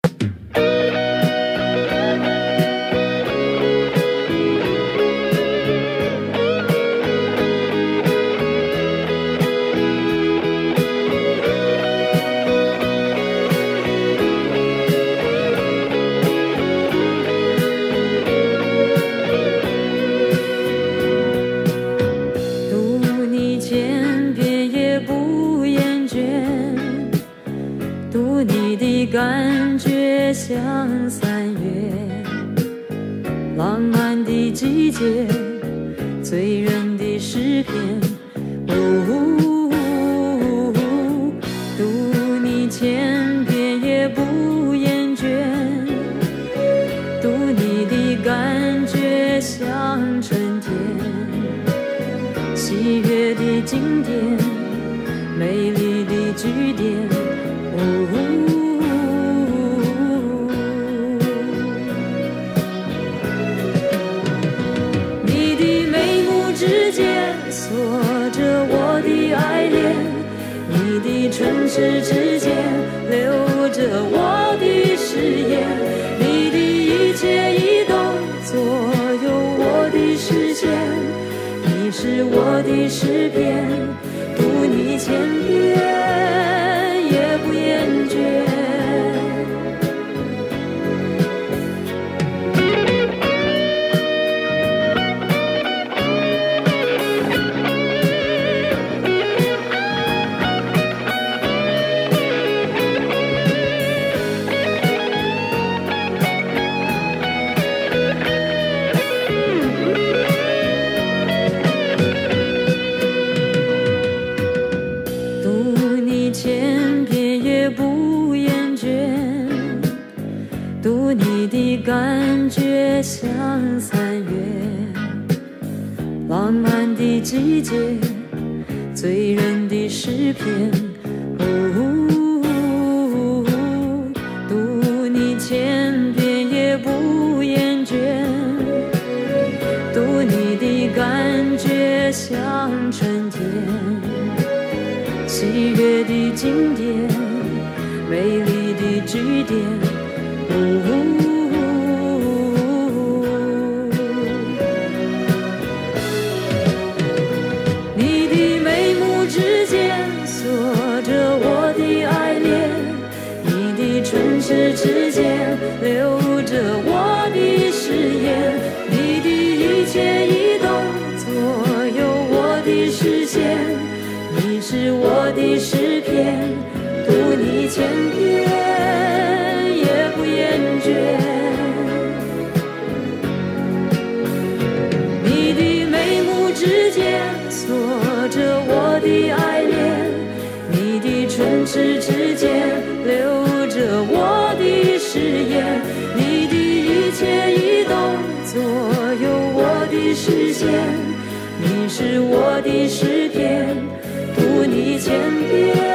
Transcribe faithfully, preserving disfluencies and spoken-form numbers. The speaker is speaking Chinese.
感觉像三月浪漫的季节，醉人的诗篇。哦，读你千遍也不厌倦，读你的感觉像春天，喜悦的经典，美丽的句点。哦，锁着我的爱恋，你的唇齿之间留着我的誓言，你的一切移动左右我的视线，你是我的诗篇，读你千遍也不厌倦。千遍也不厌倦，读你的感觉像三月浪漫的季节，醉人的诗篇。哦，读你千遍也不厌倦，读你的感觉像春天，喜悦的经典，美丽的句点。哦，你的眉目之间锁着我的爱恋，你的唇齿之间留着我的誓言，你的一切移动左右我的视线，你是我的诗篇，读你千遍也不厌倦。你的眉目之间锁着我的爱恋，你的唇齿之间留着我的誓言，你的一切移动左右我的视线，你是我的诗篇，读你千遍